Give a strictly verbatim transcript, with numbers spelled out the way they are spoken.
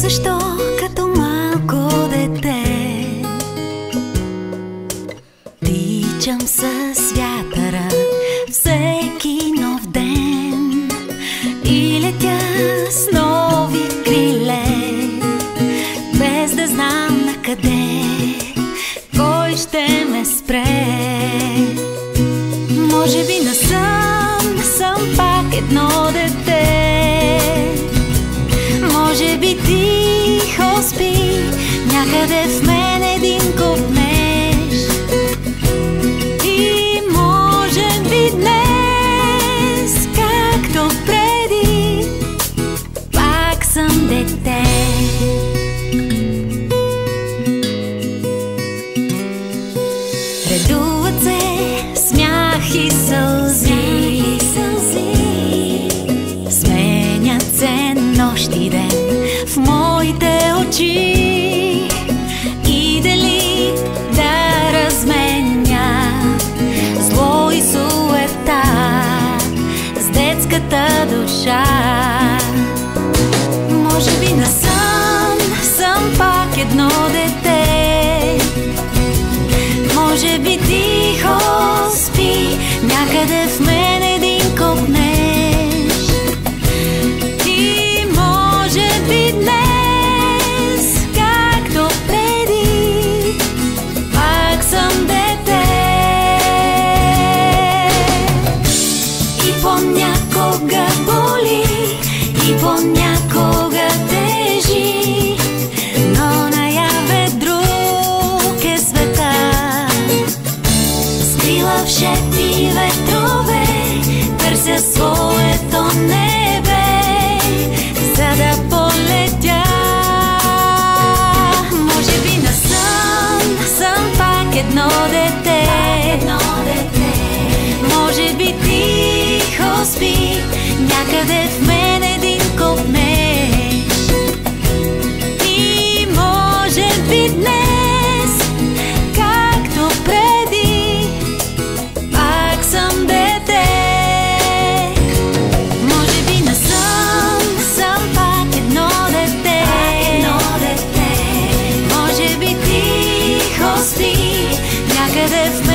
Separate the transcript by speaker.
Speaker 1: защо като малко дете тичам с вятъра всеки нов ден и летя с нови криле, без да знам на къде кой ще ме спре. Може би насън съм пак едно дете, може би тихо спи някъде в мен един копнеж, и може би днес, както преди, пак съм дете. Редуват се смях и сълзи, сменят се нощ и ден в моите очи, и дали да разменя зло и суета с детската душа. Може би насън съм пак едно дете, може би тихо спи някъде в мен един копнеж, и може би днес, както преди, пак съм дете. И понякога боли, и понякога тежи, но наяве друг е света. Скрила в шепи ветрове търся своето небе, за да полетя. Може би насън съм пак едно дете, може би тихо спи някъде в мен един копнеж, и може би днес, както преди, пак съм дете. Може би насън съм пак едно дете, може би тихо спи някъде в мен